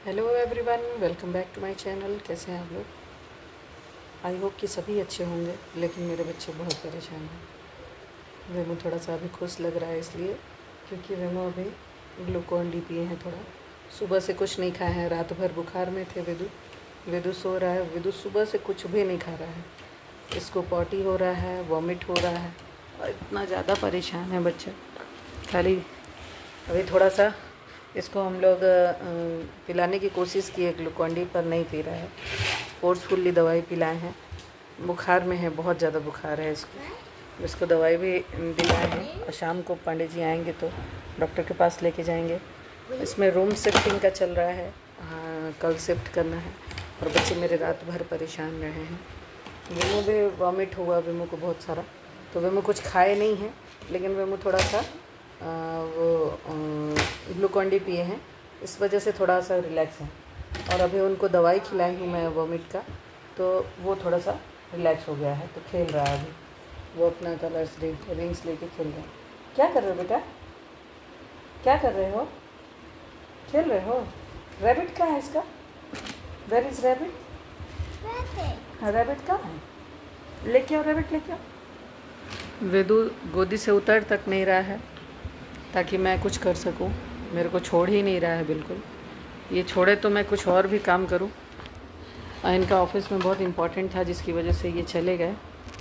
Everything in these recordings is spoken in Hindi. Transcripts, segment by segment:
Hello everyone, welcome back to my channel. कैसे हैं आप लोग? आई होप कि सभी अच्छे होंगे, लेकिन मेरे बच्चे बहुत परेशान हैं। वेमो थोड़ा सा अभी खुश लग रहा है इसलिए क्योंकि वेमो अभी ग्लूकॉन डी पिए हैं। थोड़ा सुबह से कुछ नहीं खाए हैं, रात भर बुखार में थे। वेदू सो रहा है। वेदू सुबह से कुछ भी नहीं खा रहा है। इसको पॉटी हो रहा है, वॉमिट हो रहा है और इतना ज़्यादा परेशान है बच्चा। खाली अभी थोड़ा सा इसको हम लोग पिलाने की कोशिश की है ग्लूकॉन डी, पर नहीं पी रहा है। फोर्सफुल्ली दवाई पिलाए हैं। बुखार में है, बहुत ज़्यादा बुखार है इसको दवाई भी दिलाए हैं। और शाम को पंडित जी आएंगे तो डॉक्टर के पास लेके जाएंगे। इसमें रूम शिफ्टिंग का चल रहा है। कल शिफ्ट करना है और बच्चे मेरे रात भर परेशान रहे हैं। वेमो भी वॉमिट हुआ, वेमो को बहुत सारा। तो वेमो कुछ खाए नहीं है, लेकिन वेमो थोड़ा सा वो ग्लूकॉन डी पिए हैं, इस वजह से थोड़ा सा रिलैक्स है। और अभी उनको दवाई खिलाई हूँ मैं वॉमिट का, तो वो थोड़ा सा रिलैक्स हो गया है। तो खेल रहा है अभी वो अपना कलर्स रिंग्स लेके खेल रहे हैं। क्या कर रहे हो बेटा? क्या कर रहे हो? खेल रहे हो? रैबिट कहाँ है इसका? Where is rabbit? हाँ, रैबिट कहाँ है? लेके आओ, रैबिट लेके आओ। वेदू गोदी से उतर तक नहीं रहा है ताकि मैं कुछ कर सकूं। मेरे को छोड़ ही नहीं रहा है बिल्कुल। ये छोड़े तो मैं कुछ और भी काम करूं। इनका ऑफिस में बहुत इम्पोर्टेंट था जिसकी वजह से ये चले गए,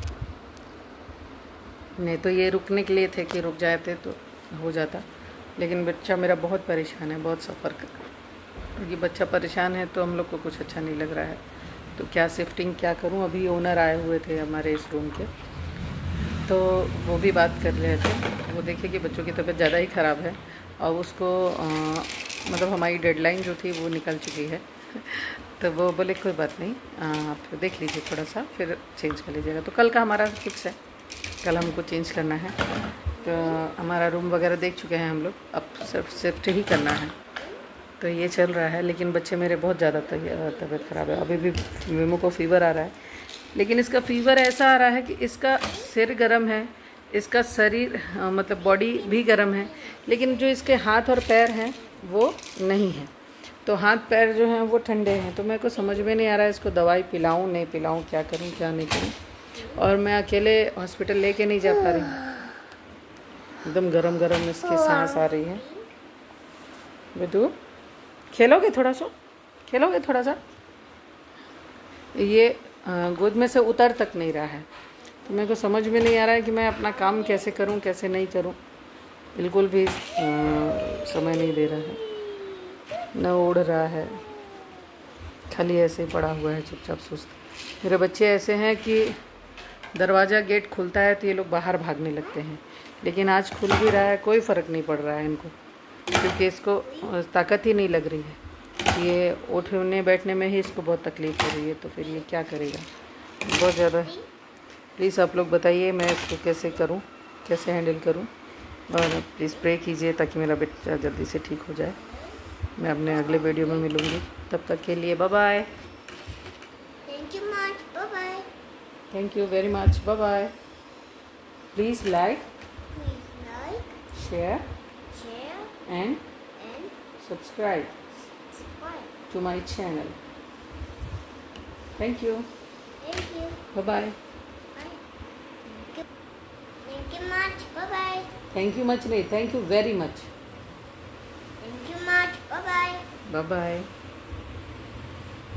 नहीं तो ये रुकने के लिए थे कि रुक जाते तो हो जाता। लेकिन बच्चा मेरा बहुत परेशान है, बहुत सफ़र कर। क्योंकि बच्चा परेशान है तो हम लोग को कुछ अच्छा नहीं लग रहा है। तो क्या शिफ्टिंग क्या करूं? अभी ओनर आए हुए थे हमारे इस रूम के, तो वो भी बात कर रहे थे। वो देखे कि बच्चों की तबीयत ज़्यादा ही ख़राब है और उसको मतलब हमारी डेडलाइन जो थी वो निकल चुकी है। तो वो बोले कोई बात नहीं, आप देख लीजिए थोड़ा सा, फिर चेंज कर लीजिएगा। तो कल का हमारा फिक्स है, कल हमको चेंज करना है। तो हमारा रूम वगैरह देख चुके हैं हम लोग, अब सिर्फ शिफ्ट ही करना है। तो ये चल रहा है, लेकिन बच्चे मेरे बहुत ज़्यादा तबीयत ख़राब है। अभी भी वेमो को फ़ीवर आ रहा है, लेकिन इसका फ़ीवर ऐसा आ रहा है कि इसका सिर गर्म है, इसका शरीर मतलब बॉडी भी गर्म है, लेकिन जो इसके हाथ और पैर हैं वो नहीं है। तो हाथ पैर जो हैं वो ठंडे हैं। तो मेरे को समझ में नहीं आ रहा है इसको दवाई पिलाऊं नहीं पिलाऊं, क्या करूं क्या नहीं करूं। और मैं अकेले हॉस्पिटल लेके नहीं जा पा रही हूँ। एकदम गरम गरम इसकी सांस आ रही है। बेटू खेलोगे थोड़ा सा? खेलोगे थोड़ा सा? ये गोद में से उतर तक नहीं रहा है। तो मेरे को समझ में नहीं आ रहा है कि मैं अपना काम कैसे करूं कैसे नहीं करूं। बिल्कुल भी समय नहीं दे रहा है, न उड़ रहा है, खाली ऐसे ही पड़ा हुआ है चुपचाप सुस्त। मेरे बच्चे ऐसे हैं कि दरवाज़ा गेट खुलता है तो ये लोग बाहर भागने लगते हैं, लेकिन आज खुल भी रहा है, कोई फ़र्क नहीं पड़ रहा है इनको, क्योंकि इसको ताकत ही नहीं लग रही है। ये उठने बैठने में ही इसको बहुत तकलीफ़ हो रही है, तो फिर ये क्या करेगा? बहुत ज़्यादा। प्लीज़ आप लोग बताइए मैं इसको कैसे करूं, कैसे हैंडल करूं। और प्लीज़ प्रे कीजिए ताकि मेरा बच्चा जल्दी से ठीक हो जाए। मैं अपने अगले वीडियो में मिलूँगी, तब तक के लिए bye bye. Thank you much. Bye bye. Thank you very much, bye bye. Please like, Please like, share share, and and subscribe subscribe. To my channel. Thank you, Thank you. Bye bye. Bye. Thank you much. Bye bye. Thank you much नहीं, thank you very much. Thank you much. Bye bye. Bye bye.